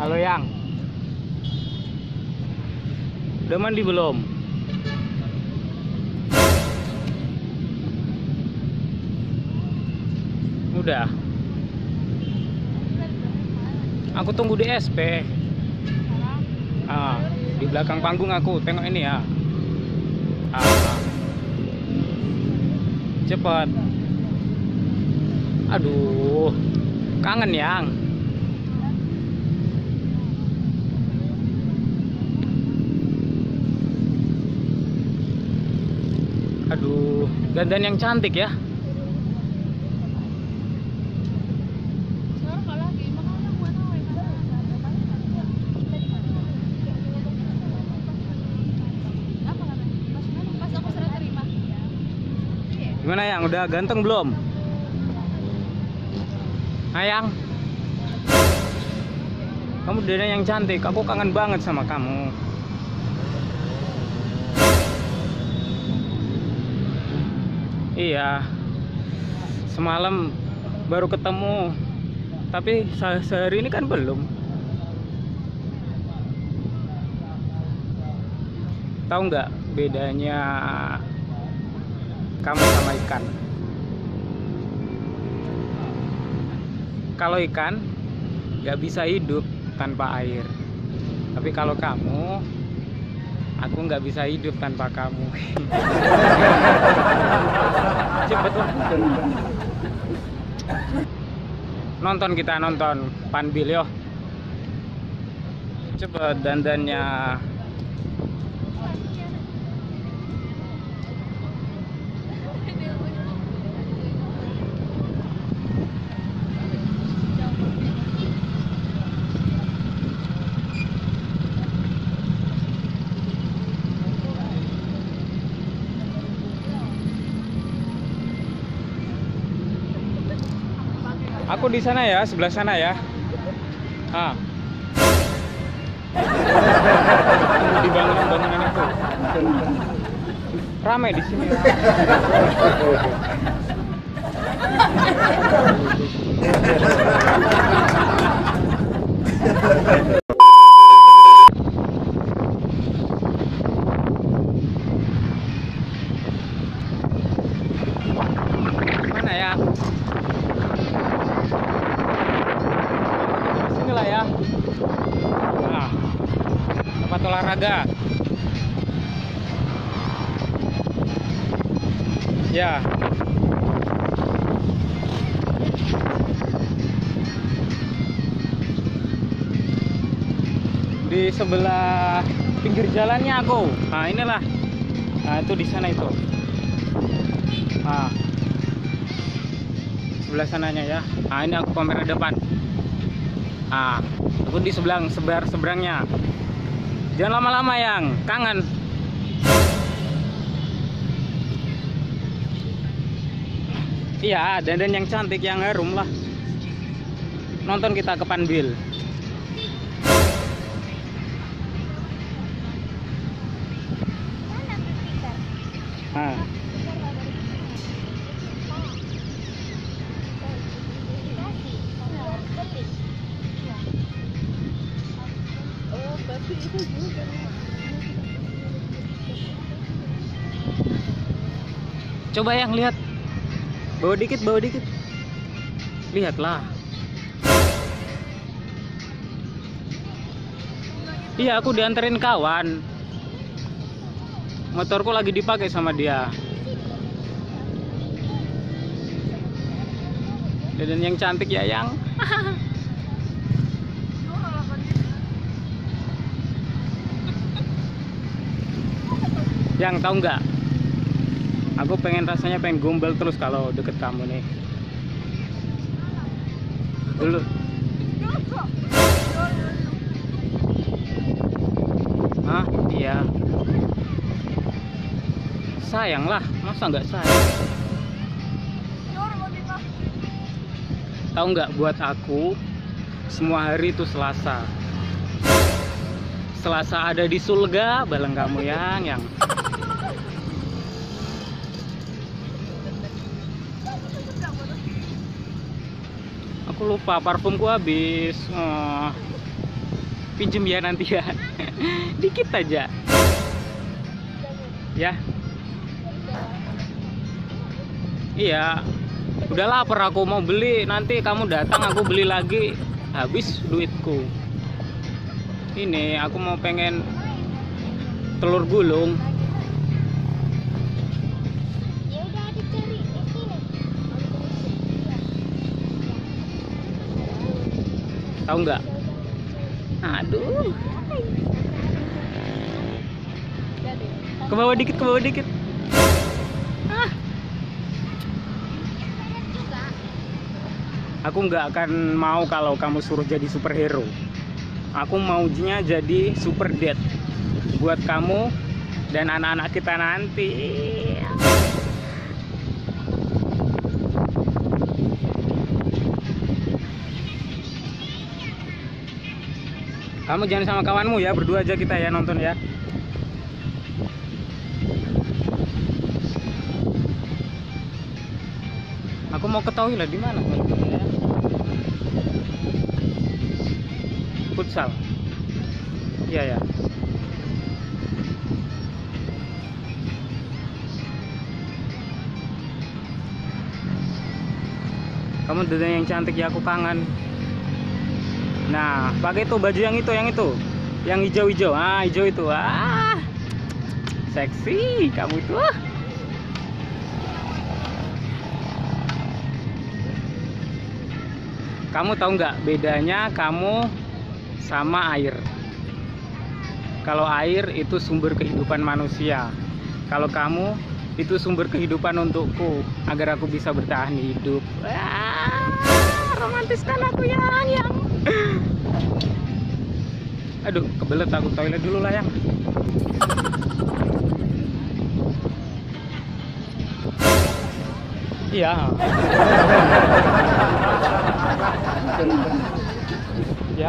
Halo Yang, udah mandi belum? Udah. Aku tunggu di SP. Di belakang panggung aku, tengok ini ya. Cepet. Aduh, kangen Yang. Aduh, dandan yang cantik ya. Gimana Yang, udah ganteng belum? Ayang, kamu dandan yang cantik, aku kangen banget sama kamu. Iya, semalam baru ketemu, tapi sehari ini kan belum. Tahu nggak bedanya kamu sama ikan? Kalau ikan nggak bisa hidup tanpa air, tapi kalau kamu, aku nggak bisa hidup tanpa kamu. Cepet lah. Kita nonton Panbil yo. Cepet dandannya. Aku di sana ya, sebelah sana ya. Di bangunan itu. Ramai di sini. Mana ya? Sinilah ya. Tempat olahraga. Ya. Di sebelah pinggir jalannya aku. Nah, inilah. Nah, itu di sana itu. Sebelah sananya ya. Nah, ini aku kamera depan. Aku di seberangnya. Jangan lama-lama Yang, kangen. Iya, dandan yang cantik, yang harum lah. Nonton kita ke Panbil. Coba Yang lihat. Bawa dikit. Lihatlah. Iya, aku dianterin kawan. Motorku lagi dipakai sama dia. Dan yang cantik ya Yang. Yang tahu nggak? Aku rasanya pengen gombal terus kalau deket kamu nih. Dulu. Iya. Sayang lah, masa nggak sayang? Tahu nggak, buat aku semua hari itu Selasa. Selasa ada di surga, bareng kamu Yang. Aku lupa, parfumku habis. pinjem ya nanti ya. Dikit aja. Ya. Iya. Udah lapar aku mau beli, nanti kamu datang aku beli lagi. Habis duitku. Ini aku mau pengen telur gulung. Ya udah dicari di sini. Tahu nggak? Aduh. Ke bawah dikit, ke bawah dikit. Ah. Aku nggak akan mau kalau kamu suruh jadi superhero. Aku maunya jadi super dad buat kamu dan anak-anak kita nanti. Kamu jangan sama kawanmu ya, berdua aja kita ya nonton ya. Aku mau ke toilet di mana? Futsal. Iya ya. Kamu dada yang cantik ya, aku kangen. Nah, pakai tuh baju yang itu, yang hijau-hijau. Ah, hijau itu. Ah, seksi kamu itu. Kamu tahu nggak bedanya kamu sama air? Kalau air itu sumber kehidupan manusia. Kalau kamu itu sumber kehidupan untukku agar aku bisa bertahan hidup. Romantis kan aku yang. Aduh, kebelet aku toilet dulu lah yang. Iya. Ya.